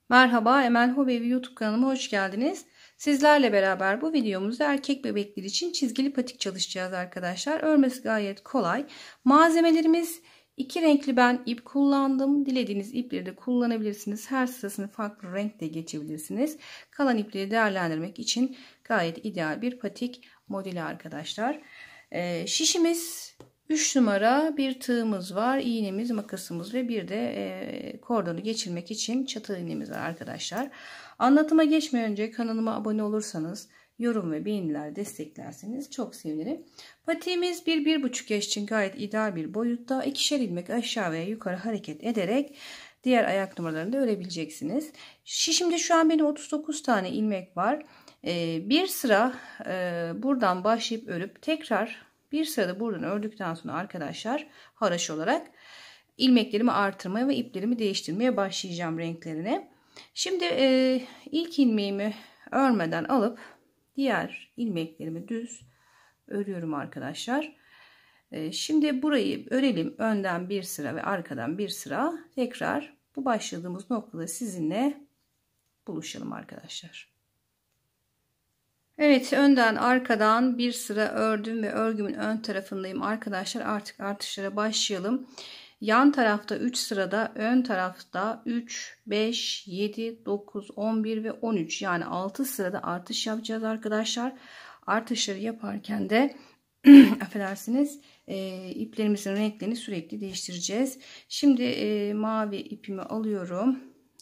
Merhaba, Emel Hobi YouTube kanalıma hoş geldiniz. Sizlerle beraber bu videomuzda erkek bebekler için çizgili patik çalışacağız arkadaşlar. Örmesi gayet kolay. Malzemelerimiz iki renkli ben ip kullandım. Dilediğiniz ipleri de kullanabilirsiniz. Her sırasını farklı renkte geçebilirsiniz. Kalan ipleri değerlendirmek için gayet ideal bir patik modeli arkadaşlar. Şişimiz 3 numara, bir tığımız var, iğnemiz, makasımız ve bir de kordonu geçirmek için çatı iğnemiz var arkadaşlar. Anlatıma geçmeden önce kanalıma abone olursanız, yorum ve beğeniler desteklerseniz çok sevinirim. Patiğimiz 1-1,5 yaş için gayet ideal bir boyutta. 2'şer ilmek aşağı ve yukarı hareket ederek diğer ayak numaralarını da örebileceksiniz. Şişimde şu an benim 39 tane ilmek var. Bir sıra buradan başlayıp örüp tekrar bir sırada buradan ördükten sonra arkadaşlar haraş olarak ilmeklerimi artırmaya ve iplerimi değiştirmeye başlayacağım renklerine. Şimdi ilk ilmeğimi örmeden alıp diğer ilmeklerimi düz örüyorum arkadaşlar. Şimdi burayı örelim, önden bir sıra ve arkadan bir sıra, tekrar bu başladığımız noktada sizinle buluşalım arkadaşlar. Evet, önden arkadan bir sıra ördüm ve örgümün ön tarafındayım arkadaşlar. Artık artışlara başlayalım. Yan tarafta 3 sırada, ön tarafta 3, 5, 7, 9, 11 ve 13, yani 6 sırada artış yapacağız arkadaşlar. Artışları yaparken de affedersiniz, iplerimizin renklerini sürekli değiştireceğiz. Şimdi mavi ipimi alıyorum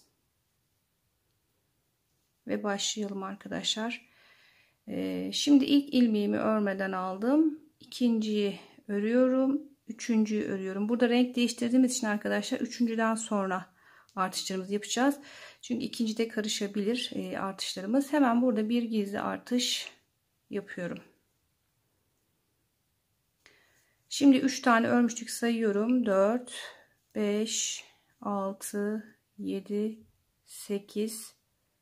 ve başlayalım arkadaşlar. Şimdi ilk ilmeğimi örmeden aldım. İkinciyi örüyorum. Üçüncüyü örüyorum. Burada renk değiştirdiğimiz için arkadaşlar üçüncüden sonra artışlarımızı yapacağız. Çünkü ikincide karışabilir artışlarımız. Hemen burada bir gizli artış yapıyorum. Şimdi 3 tane örmüştük, sayıyorum. 4, 5, 6, 7, 8,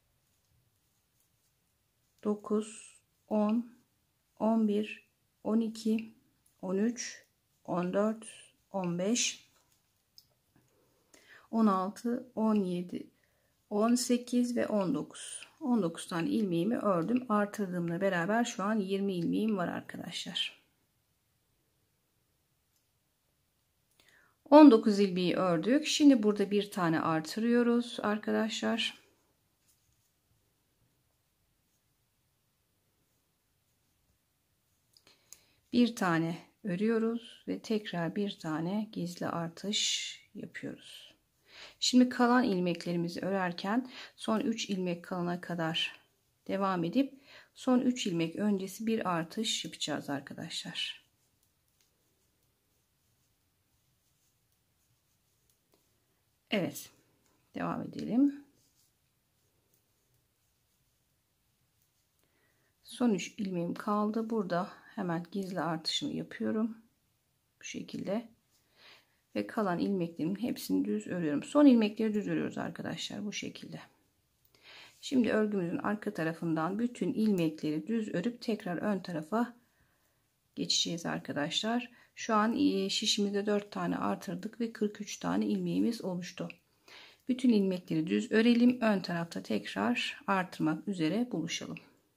9, 10, 11, 12, 13, 14, 15, 16, 17, 18 ve 19. 19 tane ilmeğimi ördüm. Artırdığımla beraber şu an 20 ilmeğim var arkadaşlar. 19 ilmeği ördük. Şimdi burada bir tane artırıyoruz arkadaşlar. Bir tane örüyoruz ve tekrar bir tane gizli artış yapıyoruz. Şimdi kalan ilmeklerimizi örerken son 3 ilmek kalana kadar devam edip son 3 ilmek öncesi bir artış yapacağız arkadaşlar. Evet, devam edelim. Son 3 ilmeğim kaldı. Burada hemen gizli artışımı yapıyorum. Bu şekilde. Ve kalan ilmeklerimin hepsini düz örüyorum. Son ilmekleri düz örüyoruz arkadaşlar. Bu şekilde. Şimdi örgümüzün arka tarafından bütün ilmekleri düz örüp tekrar ön tarafa geçeceğiz arkadaşlar. Şu an şişimizde 4 tane artırdık ve 43 tane ilmeğimiz oluştu. Bütün ilmekleri düz örelim. Ön tarafta tekrar artırmak üzere buluşalım.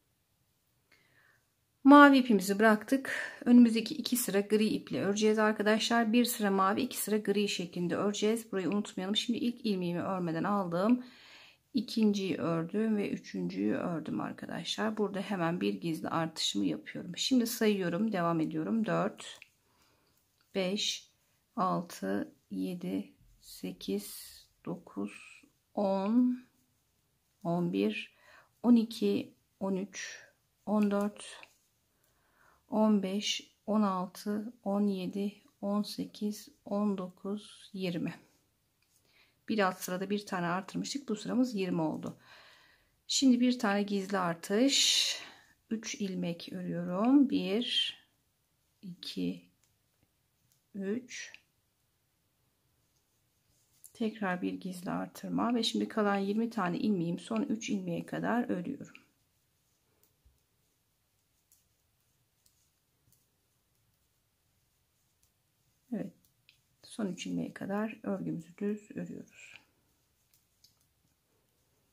Mavi ipimizi bıraktık. Önümüzdeki 2 sıra gri iple öreceğiz arkadaşlar. Bir sıra mavi, 2 sıra gri şeklinde öreceğiz. Burayı unutmayalım. Şimdi ilk ilmeğimi örmeden aldım. İkinciyi ördüm ve üçüncüyü ördüm arkadaşlar. Burada hemen bir gizli artışımı yapıyorum. Şimdi sayıyorum, devam ediyorum. 4, 5, 6, 7, 8, 9, 10, 11, 12, 13, 14, 15, 16, 17, 18, 19, 20. Bir alt sırada bir tane artırmıştık. Bu sıramız 20 oldu. Şimdi bir tane gizli artış. 3 ilmek örüyorum. 1, 2, 3. Tekrar bir gizli artırma ve şimdi kalan 20 tane ilmeğim son 3 ilmeğe kadar örüyorum. Evet. Son 3 ilmeğe kadar örgümüzü düz örüyoruz.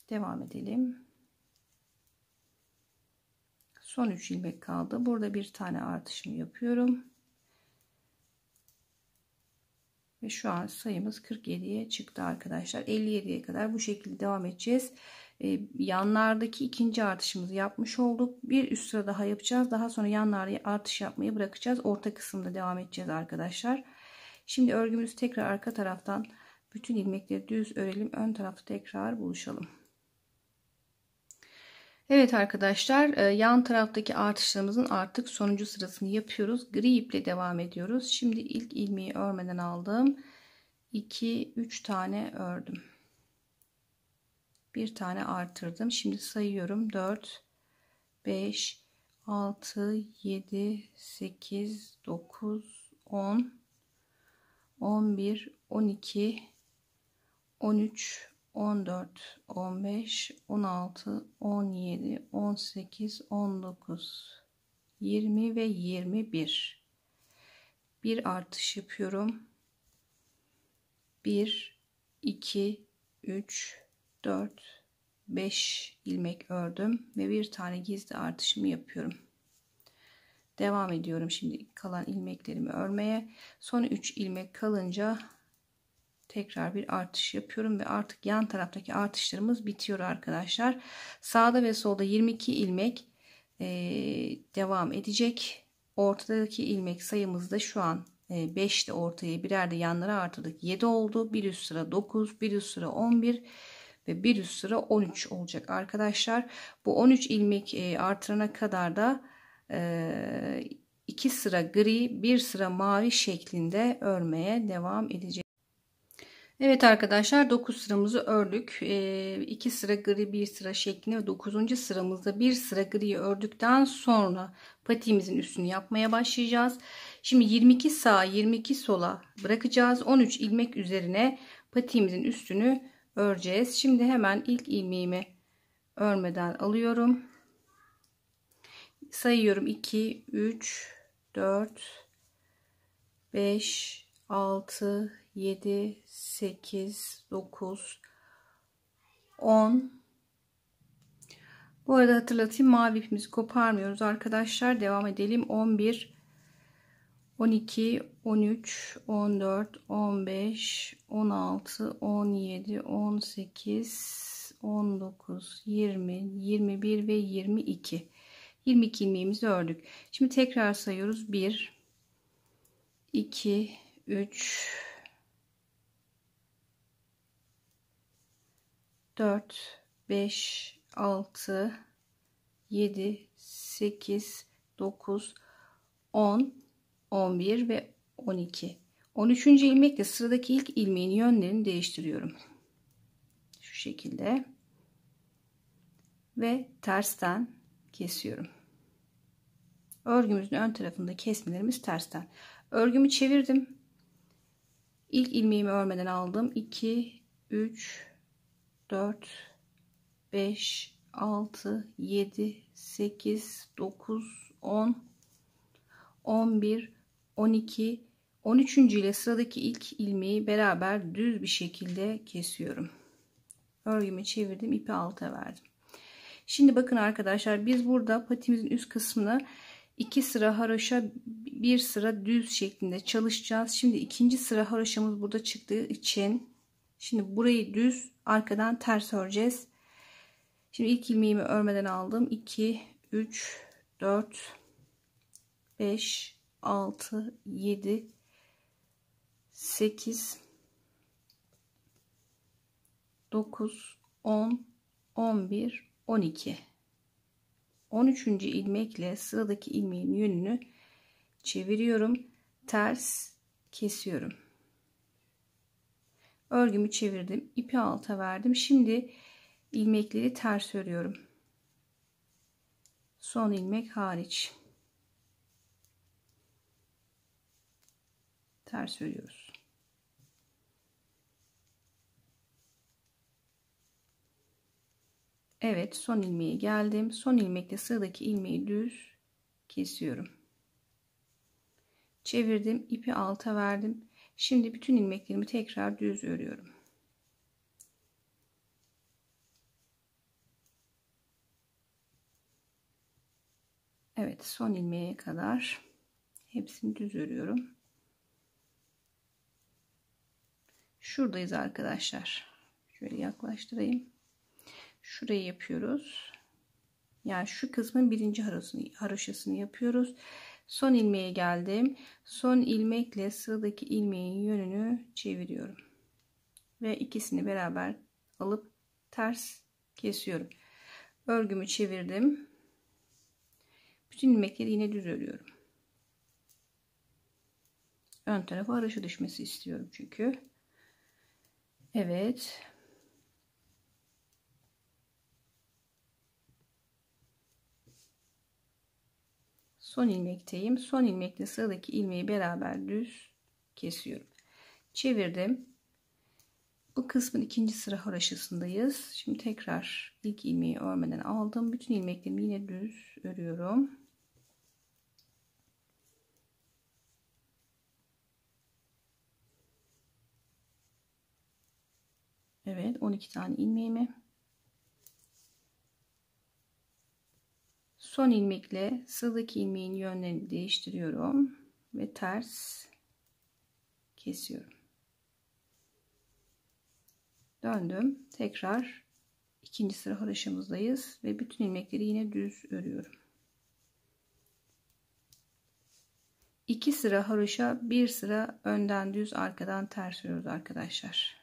Devam edelim. Son 3 ilmek kaldı. Burada bir tane artışımı yapıyorum. Ve şu an sayımız 47'ye çıktı arkadaşlar. 57'ye kadar bu şekilde devam edeceğiz. Yanlardaki ikinci artışımızı yapmış olduk. Bir üst sıra daha yapacağız. Daha sonra yanlarda artış yapmayı bırakacağız. Orta kısımda devam edeceğiz arkadaşlar. Şimdi örgümüzü tekrar arka taraftan bütün ilmekleri düz örelim. Ön tarafta tekrar buluşalım. Evet arkadaşlar, yan taraftaki artışlarımızın artık sonuncu sırasını yapıyoruz. Gri iple devam ediyoruz. Şimdi ilk ilmeği örmeden aldım. 2-3 tane ördüm. Bir tane artırdım. Şimdi sayıyorum. 4 5 6 7 8 9 10 11 12 13 14 15 16 17 18 19 20 ve 21. Bir artış yapıyorum. 1 2 3 4 5 ilmek ördüm ve bir tane gizli artışımı yapıyorum. Devam ediyorum şimdi kalan ilmeklerimi örmeye. Son 3 ilmek kalınca tekrar bir artış yapıyorum ve artık yan taraftaki artışlarımız bitiyor arkadaşlar. Sağda ve solda 22 ilmek devam edecek. Ortadaki ilmek sayımız da şu an 5'te ortaya, birer de yanlara artırdık. 7 oldu. Bir üst sıra 9, bir üst sıra 11 ve bir üst sıra 13 olacak arkadaşlar. Bu 13 ilmek artırana kadar da 2 sıra gri, bir sıra mavi şeklinde örmeye devam edeceğiz. Evet arkadaşlar, 9 sıramızı ördük. 2 sıra gri, bir sıra şeklinde ve 9. sıramızda bir sıra gri ördükten sonra patiğimizin üstünü yapmaya başlayacağız. Şimdi 22 sağa 22 sola bırakacağız. 13 ilmek üzerine patiğimizin üstünü öreceğiz. Şimdi hemen ilk ilmeğimi örmeden alıyorum. Sayıyorum. 2 3 4 5 6 7 8 9 10. Bu arada hatırlatayım, mavi ipimizi koparmıyoruz arkadaşlar. Devam edelim. 11 12 13 14 15 16 17 18 19 20 21 ve 22. 22 ilmeğimizi ördük. Şimdi tekrar sayıyoruz. 1 2 3 4 5 6 7 8 9 10 11 ve 12. 13. ilmekle sıradaki ilk ilmeğin yönlerini değiştiriyorum. Şu şekilde ve tersten kesiyorum. Örgümüzün ön tarafında kesmelerimiz tersten. Örgümü çevirdim. İlk ilmeğimi örmeden aldım. 2 3 4 5 6 7 8 9 10 11 12 13. ile sıradaki ilk ilmeği beraber düz bir şekilde kesiyorum. Örgümü çevirdim, ipi alta verdim. Şimdi bakın arkadaşlar, biz burada patimizin üst kısmını 2 sıra haroşa, bir sıra düz şeklinde çalışacağız. Şimdi ikinci sıra haroşamız burada çıktığı için şimdi burayı düz, arkadan ters öreceğiz. Şimdi ilk ilmeğimi örmeden aldım. 2 3 4 5 6 7 8 9 10 11 12. 13. ilmekle sıradaki ilmeğin yönünü çeviriyorum. Ters kesiyorum. Örgümü çevirdim. İpi alta verdim. Şimdi ilmekleri ters örüyorum. Son ilmek hariç. Ters örüyoruz. Evet, son ilmeğe geldim. Son ilmekle sıradaki ilmeği düz kesiyorum. Çevirdim, ipi alta verdim. Şimdi bütün ilmeklerimi tekrar düz örüyorum. Evet, son ilmeğe kadar hepsini düz örüyorum. Şuradayız arkadaşlar. Şöyle yaklaştırayım. Şurayı yapıyoruz. Yani şu kısmın birinci haroşasını yapıyoruz. Son ilmeğe geldim. Son ilmekle sıradaki ilmeğin yönünü çeviriyorum. Ve ikisini beraber alıp ters kesiyorum. Örgümü çevirdim. Bütün ilmekleri yine düz örüyorum. Ön tarafa haroşa düşmesi istiyorum çünkü. Evet. Son ilmekteyim. Son ilmekle sıradaki ilmeği beraber düz kesiyorum. Çevirdim. Bu kısmın ikinci sıra haroşasındayız. Şimdi tekrar ilk ilmeği örmeden aldım. Bütün ilmeklerimi yine düz örüyorum. Evet, 12 tane ilmeğimi son ilmekle sıradaki ilmeğin yönlerini değiştiriyorum ve ters kesiyorum. Döndüm. Tekrar ikinci sıra haroşamızdayız ve bütün ilmekleri yine düz örüyorum. 2 sıra haroşa, 1 sıra önden düz, arkadan ters örüyoruz arkadaşlar.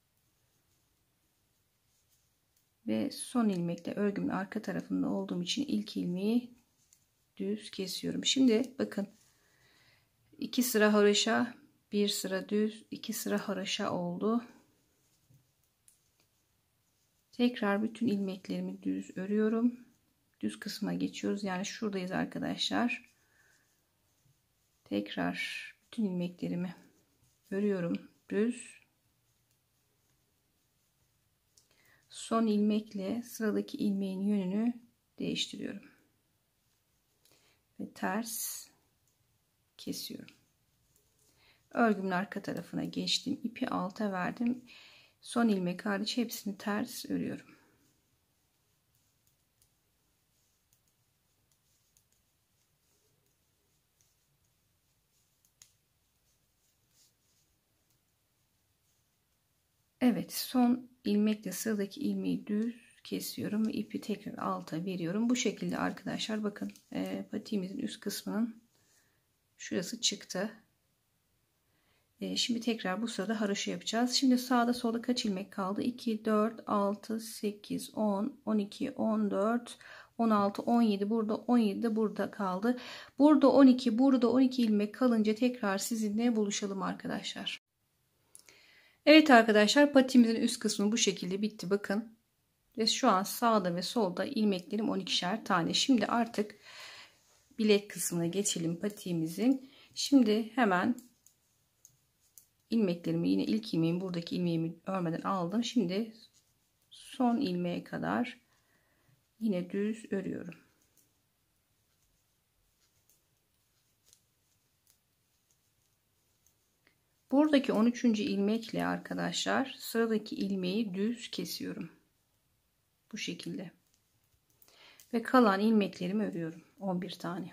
Ve son ilmekle örgümün arka tarafında olduğum için ilk ilmeği düz kesiyorum. Şimdi bakın, 2 sıra haroşa, 1 sıra düz, 2 sıra haroşa oldu. Tekrar bütün ilmeklerimi düz örüyorum. Düz kısma geçiyoruz. Yani şuradayız arkadaşlar. Tekrar bütün ilmeklerimi örüyorum düz. Son ilmekle sıradaki ilmeğin yönünü değiştiriyorum. Ve ters kesiyorum. Örgümün arka tarafına geçtim. İpi alta verdim. Son ilmek hariç hepsini ters örüyorum. Evet, son ilmekle sıradaki ilmeği düz kesiyorum ve ipi tekrar alta veriyorum. Bu şekilde arkadaşlar, bakın patiğimizin üst kısmının şurası çıktı. Şimdi tekrar bu sırada haroşa yapacağız. Şimdi sağda solda kaç ilmek kaldı? 2, 4, 6, 8, 10, 12, 14, 16, 17. Burada 17 de burada kaldı. Burada 12, burada 12 ilmek kalınca tekrar sizinle buluşalım arkadaşlar. Evet arkadaşlar, patiğimizin üst kısmı bu şekilde bitti. Bakın. Ve şu an sağda ve solda ilmeklerim 12'şer tane. Şimdi artık bilek kısmına geçelim patiğimizin. Şimdi hemen ilmeklerimi, yine ilk ilmeğimi, buradaki ilmeğimi örmeden aldım. Şimdi son ilmeğe kadar yine düz örüyorum. Buradaki 13. ilmekle arkadaşlar sıradaki ilmeği düz kesiyorum. Bu şekilde. Ve kalan ilmeklerimi örüyorum. 11 tane.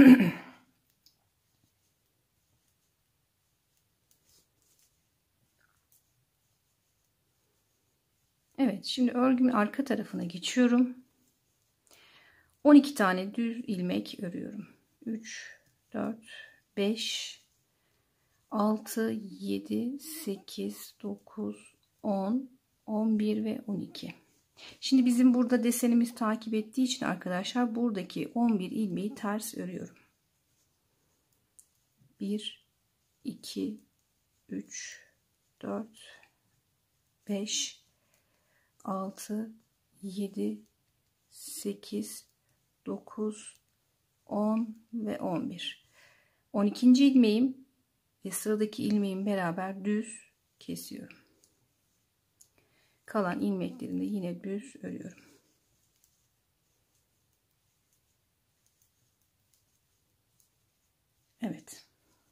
Evet, şimdi örgümün arka tarafına geçiyorum. 12 tane düz ilmek örüyorum. 3, 4, 5, 6, 7, 8, 9, 10, 11 ve 12. Şimdi bizim burada desenimiz takip ettiği için arkadaşlar buradaki 11 ilmeği ters örüyorum. 1, 2, 3, 4, 5, 6, 7, 8, 9, 10 ve 11. 12. ilmeğim ve sıradaki ilmeğim beraber düz kesiyorum. Kalan ilmeklerimi de yine düz örüyorum. Evet.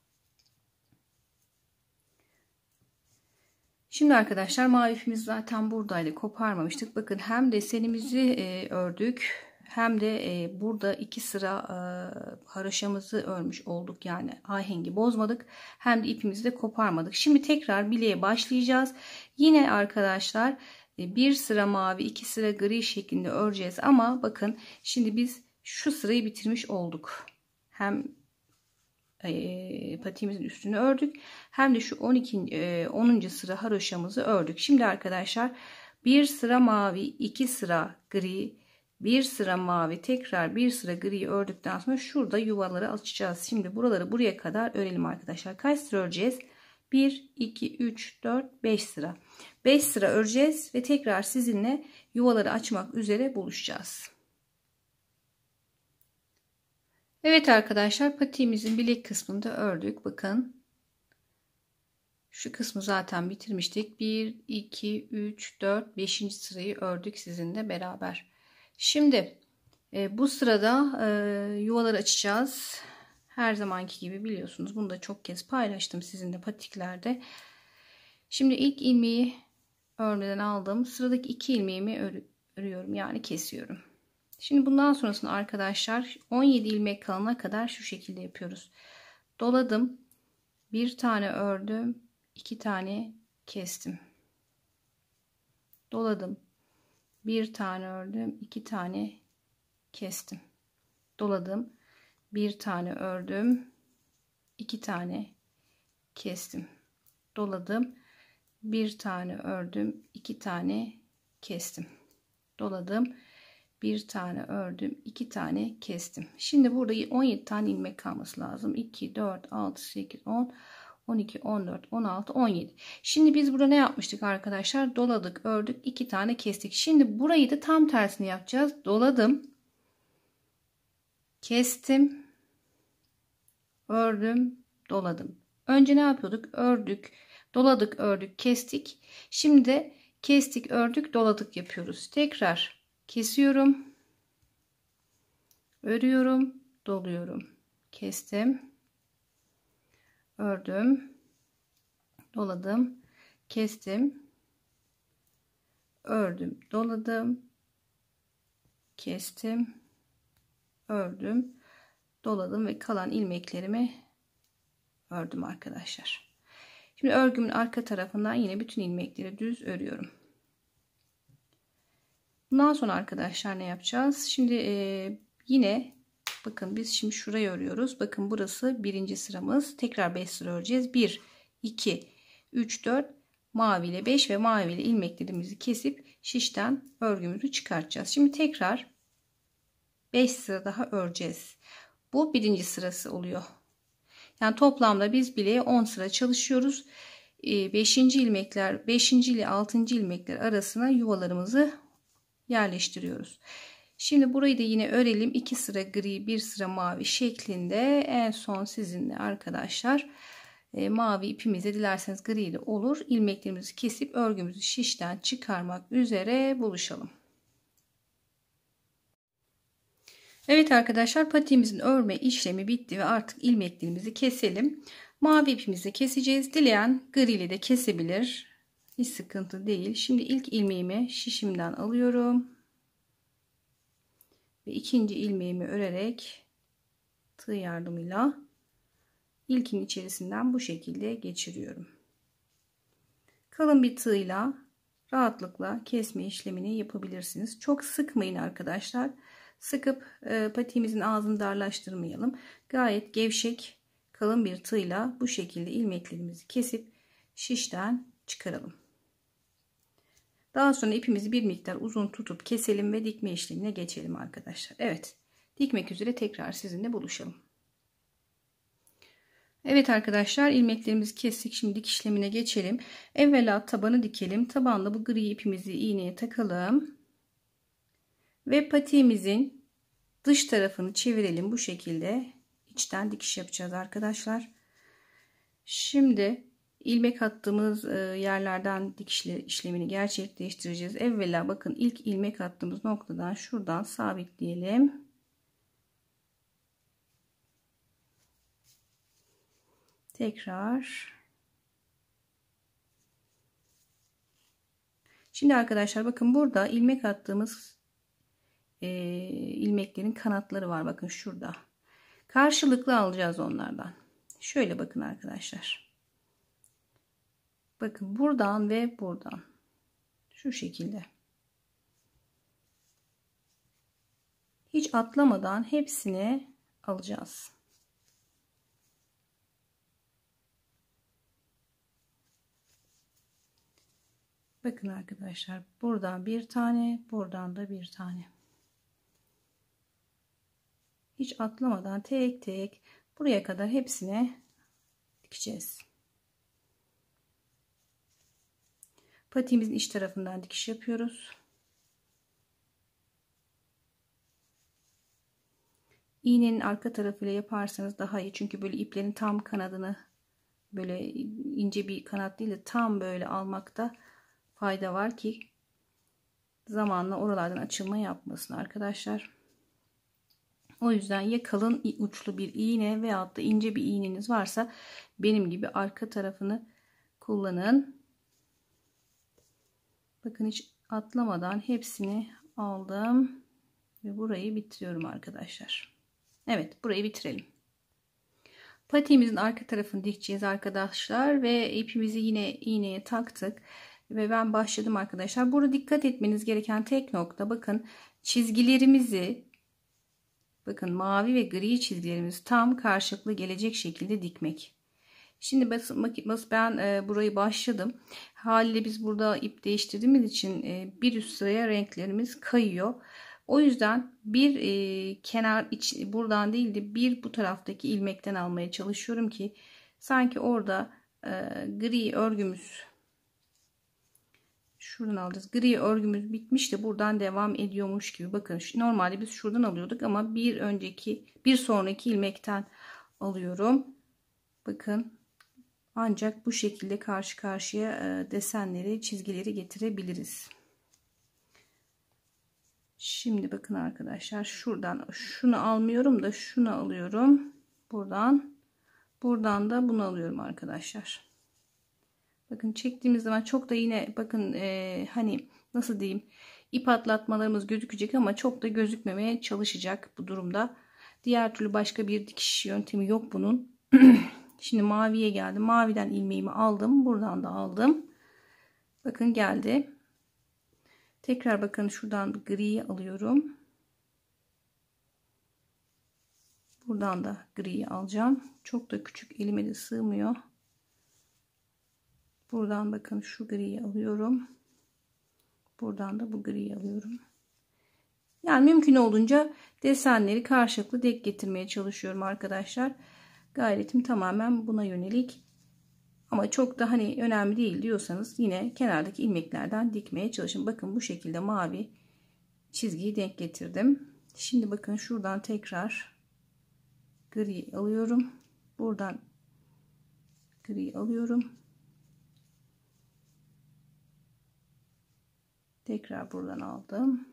Şimdi arkadaşlar, mavi ipimiz zaten buradaydı, koparmamıştık. Bakın, hem desenimizi ördük, hem de burada 2 sıra haroşamızı örmüş olduk. Yani ahengi bozmadık. Hem de ipimizi de koparmadık. Şimdi tekrar bileğe başlayacağız. Yine arkadaşlar bir sıra mavi, 2 sıra gri şeklinde öreceğiz. Ama bakın şimdi biz şu sırayı bitirmiş olduk. Hem patiğimizin üstünü ördük. Hem de şu 10. sıra haroşamızı ördük. Şimdi arkadaşlar bir sıra mavi, 2 sıra gri, bir sıra mavi, tekrar bir sıra gri ördükten sonra şurada yuvaları açacağız. Şimdi buraları buraya kadar örelim arkadaşlar. Kaç sıra öreceğiz? 1, 2, 3, 4, 5 sıra. 5 sıra öreceğiz ve tekrar sizinle yuvaları açmak üzere buluşacağız. Evet arkadaşlar, patiğimizin bilek kısmını da ördük. Bakın. Şu kısmı zaten bitirmiştik. 1, 2, 3, 4, 5. sırayı ördük sizinle beraber. Şimdi bu sırada yuvaları açacağız. Her zamanki gibi biliyorsunuz. Bunu da çok kez paylaştım sizinle patiklerde. Şimdi ilk ilmeği örmeden aldım. Sıradaki 2 ilmeğimi örüyorum. Yani kesiyorum. Şimdi bundan sonrasını arkadaşlar 17 ilmek kalana kadar şu şekilde yapıyoruz. Doladım. Bir tane ördüm. 2 tane kestim. Doladım. Bir tane ördüm. 2 tane kestim. Doladım. Bir tane ördüm. 2 tane kestim. Doladım. Bir tane ördüm. 2 tane kestim. Doladım. Bir tane ördüm. 2 tane kestim. Şimdi burada 17 tane ilmek kalması lazım. 2, 4, 6, 8, 10, 12, 14, 16, 17. Şimdi biz burada ne yapmıştık arkadaşlar? Doladık, ördük, 2 tane kestik. Şimdi burayı da tam tersini yapacağız. Doladım. Kestim. Ördüm, doladım. Önce ne yapıyorduk? Ördük, doladık, ördük, kestik. Şimdi de kestik, ördük, doladık yapıyoruz. Tekrar kesiyorum. Örüyorum, doluyorum. Kestim. Ördüm. Doladım. Kestim. Ördüm. Doladım. Kestim. Ördüm. Doladım ve kalan ilmeklerimi ördüm arkadaşlar. Şimdi örgümün arka tarafından yine bütün ilmekleri düz örüyorum. Bundan sonra arkadaşlar ne yapacağız? Şimdi yine bakın biz şimdi şurayı örüyoruz. Bakın burası birinci sıramız. Tekrar 5 sıra öreceğiz. 1, 2, 3, 4 mavi ile 5 ve mavi ile ilmeklerimizi kesip şişten örgümüzü çıkartacağız. Şimdi tekrar 5 sıra daha öreceğiz. Bu birinci sırası oluyor. Yani toplamda biz bile 10 sıra çalışıyoruz. 5. ilmekler 5. ile 6. ilmekler arasına yuvalarımızı yerleştiriyoruz. Şimdi burayı da yine örelim. 2 sıra gri, 1 sıra mavi şeklinde. En son sizinle arkadaşlar mavi ipimizle, dilerseniz gri de olur, ilmeklerimizi kesip örgümüzü şişten çıkarmak üzere buluşalım. Evet arkadaşlar, patiğimizin örme işlemi bitti ve artık ilmeklerimizi keselim. Mavi ipimizle keseceğiz. Dileyen gri ile de kesebilir. Hiç sıkıntı değil. Şimdi ilk ilmeğimi şişimden alıyorum. Ve ikinci ilmeğimi örerek tığ yardımıyla ilkin içerisinden bu şekilde geçiriyorum. Kalın bir tığla rahatlıkla kesme işlemini yapabilirsiniz. Çok sıkmayın arkadaşlar. Sıkıp patiğimizin ağzını darlaştırmayalım. Gayet gevşek kalın bir tığla bu şekilde ilmeklerimizi kesip şişten çıkaralım. Daha sonra ipimizi bir miktar uzun tutup keselim ve dikme işlemine geçelim arkadaşlar. Evet, dikmek üzere tekrar sizinle buluşalım. Evet arkadaşlar, ilmeklerimizi kestik. Şimdi dikiş işlemine geçelim. Evvela tabanı dikelim. Tabanda bu gri ipimizi iğneye takalım. Ve patiğimizin dış tarafını çevirelim bu şekilde. İçten dikiş yapacağız arkadaşlar. Şimdi ilmek attığımız yerlerden dikiş işlemini gerçekleştireceğiz. Evvela bakın ilk ilmek attığımız noktadan şuradan sabitleyelim. Tekrar. Şimdi arkadaşlar bakın burada ilmek attığımız ilmeklerin kanatları var. Bakın şurada. Karşılıklı alacağız onlardan. Şöyle bakın arkadaşlar. Bakın buradan ve buradan. Şu şekilde. Hiç atlamadan hepsini alacağız. Bakın arkadaşlar, buradan bir tane, buradan da bir tane. Hiç atlamadan tek tek buraya kadar hepsine dikeceğiz. Patiğimizin iç tarafından dikiş yapıyoruz. İğnenin arka tarafıyla yaparsanız daha iyi. Çünkü böyle iplerin tam kanadını, böyle ince bir kanat değil de tam böyle almakta fayda var ki zamanla oralardan açılma yapmasın arkadaşlar. O yüzden ya kalın uçlu bir iğne veyahut da ince bir iğneniz varsa benim gibi arka tarafını kullanın. Bakın hiç atlamadan hepsini aldım ve burayı bitiriyorum arkadaşlar. Evet, burayı bitirelim. Patiğimizin arka tarafını dikeceğiz arkadaşlar ve ipimizi yine iğneye taktık ve ben başladım arkadaşlar. Burada dikkat etmeniz gereken tek nokta, bakın çizgilerimizi, bakın mavi ve gri çizgilerimizi tam karşılıklı gelecek şekilde dikmek. Şimdi ben burayı başladım. Haliyle biz burada ip değiştirdiğimiz için bir üst sıraya renklerimiz kayıyor. O yüzden bir kenar buradan değil de bir bu taraftaki ilmekten almaya çalışıyorum ki sanki orada gri örgümüz, şuradan alacağız. Gri örgümüz bitmiş de buradan devam ediyormuş gibi. Bakın normalde biz şuradan alıyorduk ama bir sonraki ilmekten alıyorum. Bakın ancak bu şekilde karşı karşıya desenleri, çizgileri getirebiliriz. Şimdi bakın arkadaşlar, şuradan şunu almıyorum da şunu alıyorum. Buradan da bunu alıyorum arkadaşlar. Bakın çektiğimiz zaman çok da yine bakın hani nasıl diyeyim, ip atlatmalarımız gözükecek ama çok da gözükmemeye çalışacak bu durumda. Diğer türlü başka bir dikiş yöntemi yok bunun. Şimdi maviye geldim. Maviden ilmeğimi aldım. Buradan da aldım. Bakın geldi. Tekrar bakın şuradan griyi alıyorum. Buradan da griyi alacağım. Çok da küçük, elime de sığmıyor. Buradan bakın şu griyi alıyorum. Buradan da bu griyi alıyorum. Yani mümkün olduğunca desenleri karşılıklı denk getirmeye çalışıyorum arkadaşlar. Gayretim tamamen buna yönelik. Ama çok da hani önemli değil diyorsanız yine kenardaki ilmeklerden dikmeye çalışın. Bakın bu şekilde mavi çizgiyi denk getirdim. Şimdi bakın şuradan tekrar gri alıyorum. Buradan gri alıyorum. Tekrar buradan aldım.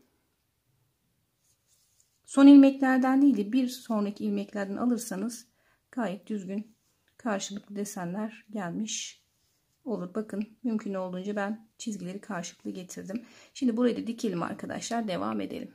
Son ilmeklerden değil de bir sonraki ilmeklerden alırsanız gayet düzgün karşılıklı desenler gelmiş olur. Bakın mümkün olduğunca ben çizgileri karşılıklı getirdim. Şimdi burayı da dikelim arkadaşlar. Devam edelim.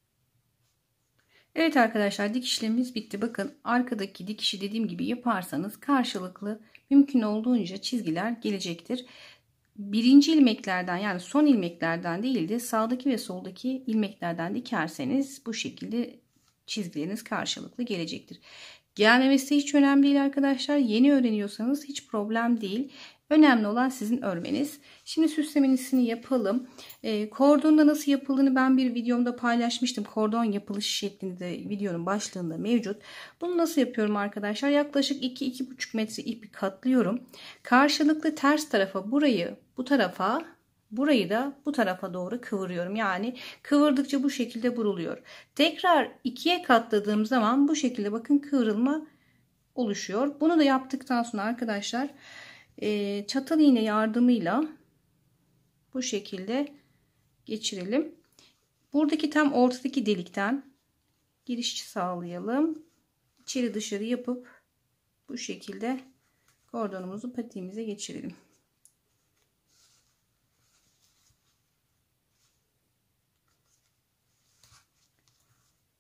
Evet arkadaşlar, dikişlerimiz bitti. Bakın arkadaki dikişi dediğim gibi yaparsanız karşılıklı mümkün olduğunca çizgiler gelecektir. Birinci ilmeklerden, yani son ilmeklerden değil de sağdaki ve soldaki ilmeklerden dikerseniz bu şekilde çizgileriniz karşılıklı gelecektir. Gelmemesi hiç önemli değil arkadaşlar. Yeni öğreniyorsanız hiç problem değil. Önemli olan sizin örmeniz. Şimdi süslemesini yapalım. Kordonda nasıl yapıldığını ben bir videomda paylaşmıştım. Kordon yapılışı şeklinde videonun başlığında mevcut. Bunu nasıl yapıyorum arkadaşlar? Yaklaşık 2-2,5 metre ipi katlıyorum. Karşılıklı ters tarafa burayı bu tarafa, burayı da bu tarafa doğru kıvırıyorum. Yani kıvırdıkça bu şekilde buruluyor. Tekrar ikiye katladığım zaman bu şekilde bakın kıvrılma oluşuyor. Bunu da yaptıktan sonra arkadaşlar çatal iğne yardımıyla bu şekilde geçirelim. Buradaki tam ortadaki delikten giriş sağlayalım. İçeri dışarı yapıp bu şekilde kordonumuzu patiğimize geçirelim.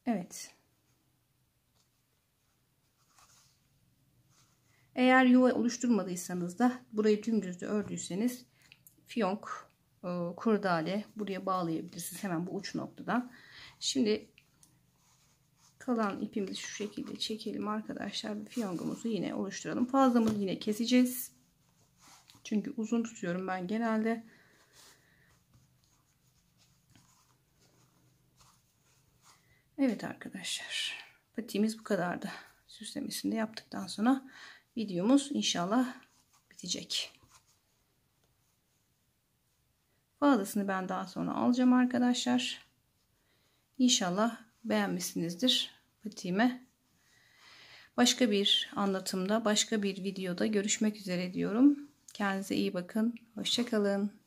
Evet. Eğer yuva oluşturmadıysanız da burayı dümdüz de ördüyseniz fiyonk, kurdale buraya bağlayabilirsiniz hemen bu uç noktadan. Şimdi kalan ipimizi şu şekilde çekelim arkadaşlar. Fiyongumuzu yine oluşturalım. Fazlamızı yine keseceğiz. Çünkü uzun tutuyorum ben genelde. Evet arkadaşlar. Patiğimiz bu kadardı. Süslemesini de yaptıktan sonra videomuz inşallah bitecek. Fazlasını ben daha sonra alacağım arkadaşlar. İnşallah beğenmişsinizdir patiğimi. Başka bir anlatımda, başka bir videoda görüşmek üzere diyorum. Kendinize iyi bakın. Hoşça kalın.